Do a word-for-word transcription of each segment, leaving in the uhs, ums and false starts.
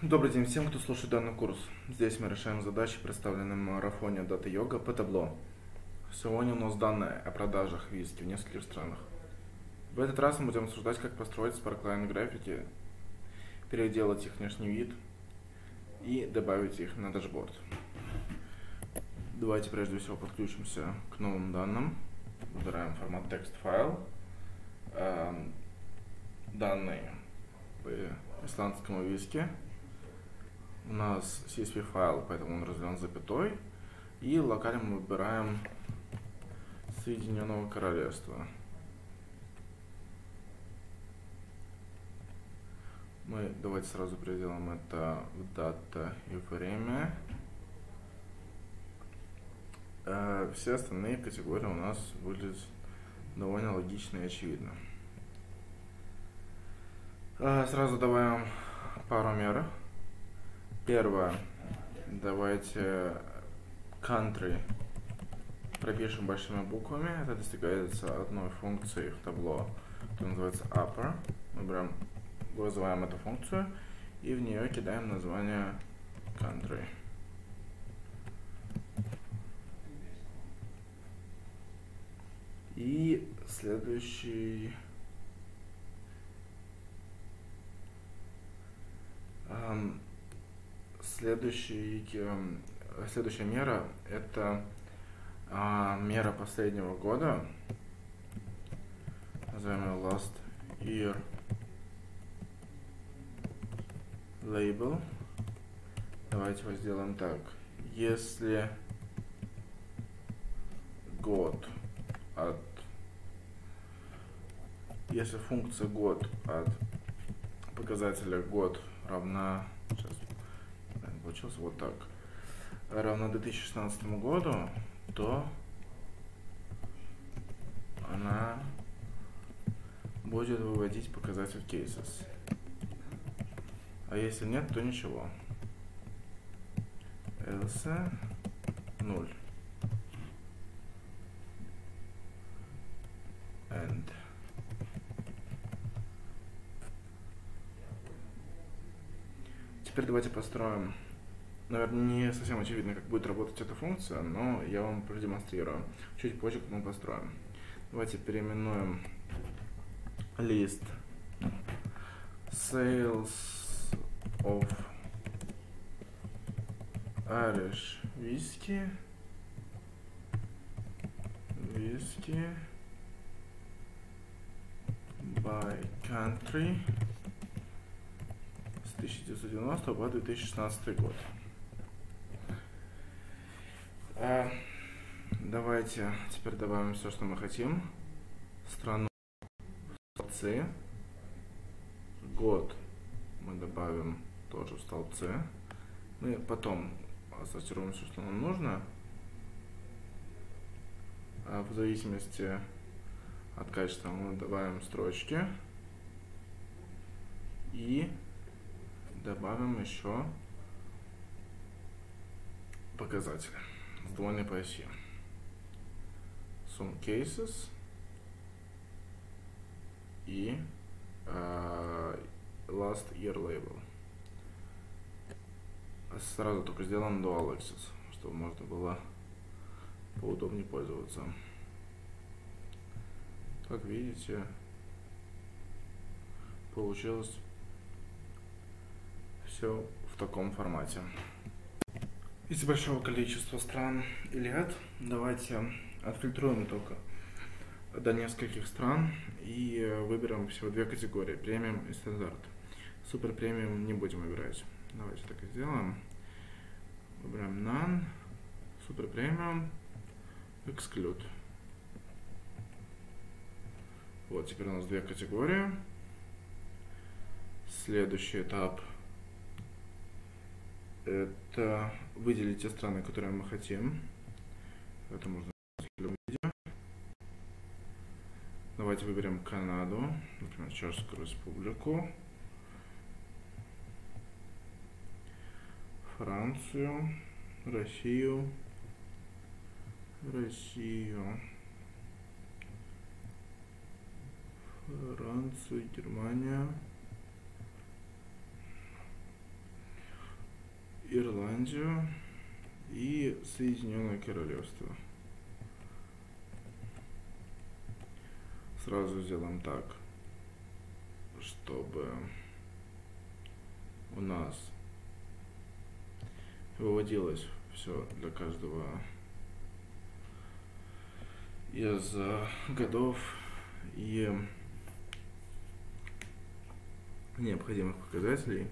Добрый день всем, кто слушает данный курс. Здесь мы решаем задачи, представленные в марафоне Data Yoga по табло. Сегодня у нас данные о продажах виски в нескольких странах. В этот раз мы будем обсуждать, как построить Sparkline графики, переделать их внешний вид и добавить их на дашборд. Давайте прежде всего подключимся к новым данным. Выбираем формат текст файл. Данные по исландскому виски. У нас си эс ви файл, поэтому он разделен запятой. И локально мы выбираем Соединенного Королевства. Мы давайте сразу переделаем это в дата и время. Все остальные категории у нас выглядят довольно логично и очевидно. Сразу добавим пару мер. Первое. Давайте country пропишем большими буквами. Это достигается одной функции в табло, которая называется upper. Мы берем, вызываем эту функцию и в нее кидаем название country. И следующий эм, Следующий, следующая мера – это а, мера последнего года, назовем ее last year label. Давайте его сделаем так. Если год от, если функция год от показателя год равна, сейчас получился вот так, равно две тысячи шестнадцатому году, то она будет выводить показатель cases. А если нет, то ничего. Else ноль. End. Теперь давайте построим. Наверное, не совсем очевидно, как будет работать эта функция, но я вам продемонстрирую. Чуть позже мы построим. Давайте переименуем лист Sales of Irish Whiskey Whiskey by Country с тысяча девятьсот девяностого по две тысячи шестнадцатый год. А, давайте теперь добавим все, что мы хотим. Страну в столбцы. Год мы добавим тоже в столбцы. Мы потом отсортируем все, что нам нужно. А в зависимости от качества мы добавим строчки. И добавим еще показатели сдвоенной по оси. Sum cases и uh, last year label. Сразу только сделаем dual axis, чтобы можно было поудобнее пользоваться. Как видите, получилось все в таком формате. Из большого количества стран и лет давайте отфильтруем только до нескольких стран и выберем всего две категории: премиум и стандарт. Супер премиум не будем выбирать. Давайте так и сделаем. Выбираем none, супер премиум, exclude. Вот, теперь у нас две категории. Следующий этап — это выделить те страны, которые мы хотим. Это можно сделать в любом виде. Давайте выберем Канаду, например, Чешскую Республику, Францию, Россию, Россию, Францию, Германия, Ирландию и Соединенное Королевство. Сразу сделаем так, чтобы у нас выводилось все для каждого из годов и необходимых показателей.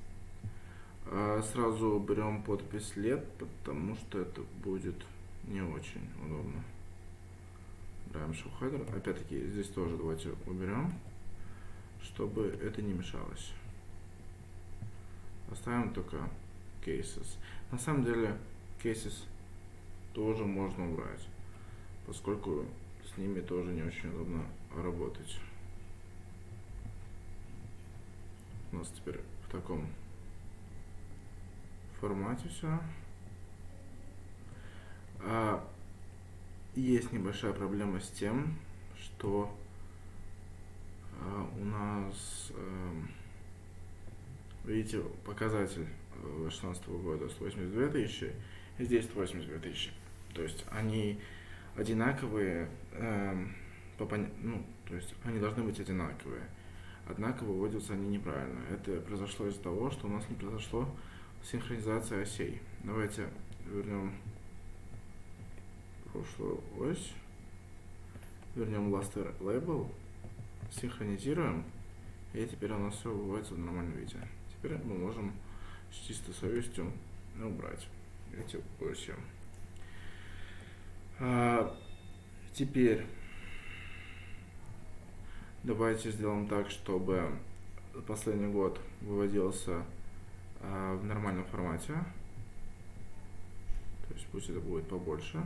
Сразу берем подпись лет, потому что это будет не очень удобно. Убираем show header. Опять-таки здесь тоже давайте уберем, чтобы это не мешалось. Оставим только cases. На самом деле cases тоже можно убрать, поскольку с ними тоже не очень удобно работать. У нас теперь в таком формате все. А есть небольшая проблема с тем, что а, у нас, а, видите, показатель две тысячи шестнадцатого года сто восемьдесят две тысячи, и здесь сто восемьдесят две тысячи. То есть они одинаковые, э, по, ну, то есть они должны быть одинаковые. Однако выводятся они неправильно. Это произошло из-за того, что у нас не произошло синхронизация осей. Давайте вернем прошлую ось, вернем Laster Label, синхронизируем, и теперь у нас все выводится в нормальном виде. Теперь мы можем с чистой совестью убрать эти оси. А, теперь давайте сделаем так, чтобы последний год выводился а, в нормальном формате. То есть пусть это будет побольше.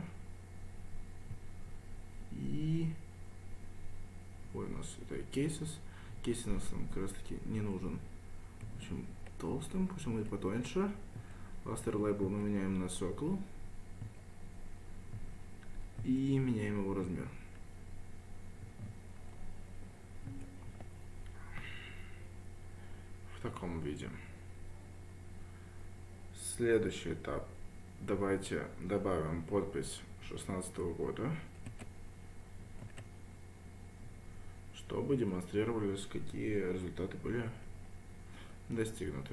И ой, у нас это cases. Cases у нас как раз таки не нужен очень толстым, пусть он будет потоньше. Laster Label мы меняем на Circle. И меняем его размер. В таком виде. Следующий этап. Давайте добавим подпись шестнадцатого года, чтобы демонстрировались, какие результаты были достигнуты.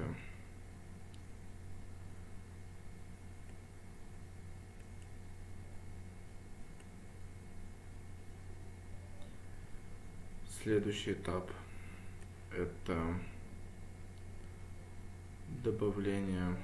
Следующий этап — это добавление,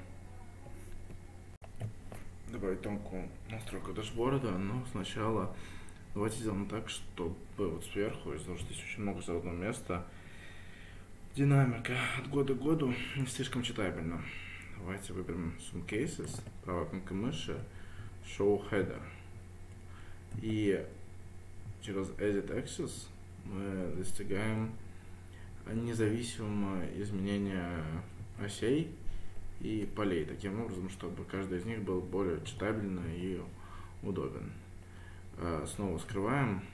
добавить тонкую настройку дашборда, но сначала давайте сделаем так, чтобы вот сверху, из-за того, что здесь очень много заводного места, динамика от года к году не слишком читабельна. Давайте выберем Zoom Cases, правая кнопка мыши, Show Header, и через Edit Axis мы достигаем независимого изменения осей и полей, таким образом, чтобы каждый из них был более читабельный и удобен. Снова скрываем.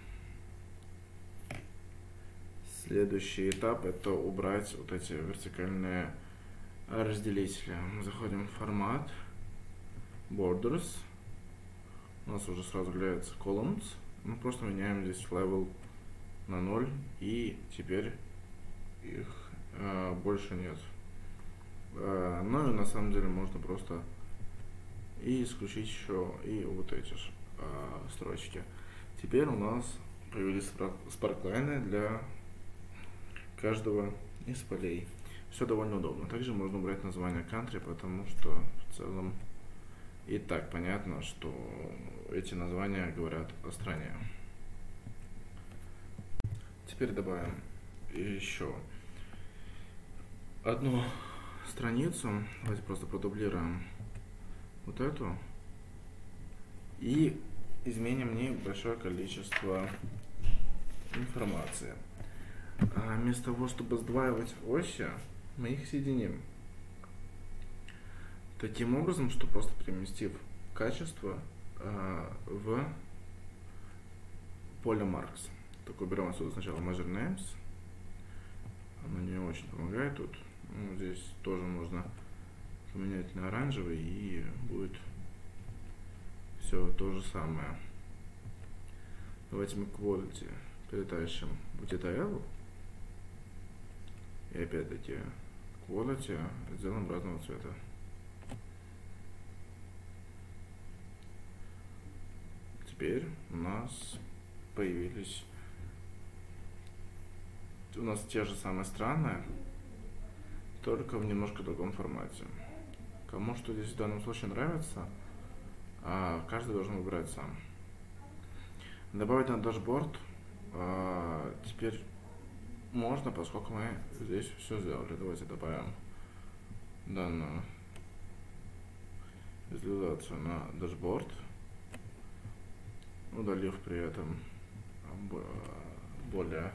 Следующий этап — это убрать вот эти вертикальные разделители. Мы заходим в формат, Borders, у нас уже сразу появляется Columns, мы просто меняем здесь level на ноль, и теперь их э, больше нет. Э, ну и на самом деле можно просто и исключить еще и вот эти же э, строчки. Теперь у нас появились спарклайны для каждого из полей. Все довольно удобно. Также можно убрать название country, потому что в целом и так понятно, что эти названия говорят о стране. Теперь добавим еще одну страницу. Давайте просто продублируем вот эту и изменим в ней большое количество информации. А вместо того, чтобы сдваивать оси, мы их соединим таким образом, что просто переместив качество э, в поле Marks. Только уберем отсюда сначала Measure Names. Оно не очень помогает тут. Ну, здесь тоже можно поменять на оранжевый, и будет все то же самое. Давайте мы quality перетащим в detail. И опять-таки quality сделаем разного цвета. Теперь у нас появились у нас те же самые страны, только в немножко другом формате. Кому что здесь в данном случае нравится, а каждый должен выбирать сам. Добавить на дашборд а, теперь можно, поскольку мы здесь все сделали. Давайте добавим данную визуализацию на дашборд, удалив при этом более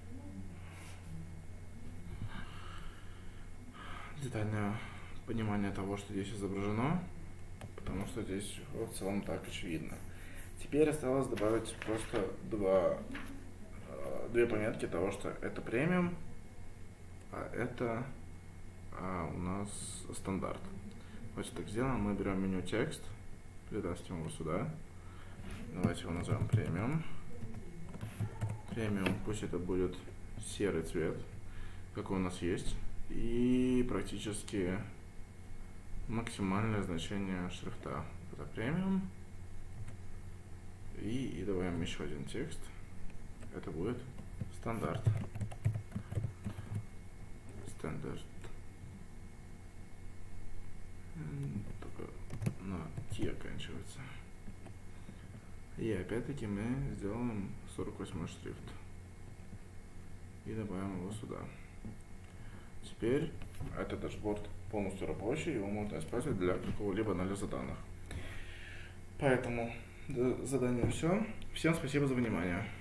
детальное понимание того, что здесь изображено, потому что здесь в целом так очевидно. Теперь осталось добавить просто два, две пометки того, что это премиум, а это а, у нас стандарт. Давайте так сделаем. Мы берем меню текст, перетаскиваем его сюда. Давайте его назовем премиум. Премиум, пусть это будет серый цвет, какой у нас есть. И практически максимальное значение шрифта. Это премиум. И, и добавим еще один текст. Это будет стандарт. Стандарт. Только на T оканчивается. И опять-таки мы сделаем сорок восьмой шрифт. И добавим его сюда. Теперь этот дашборд полностью рабочий, его можно использовать для какого-либо анализа данных. Поэтому до задания все. Всем спасибо за внимание.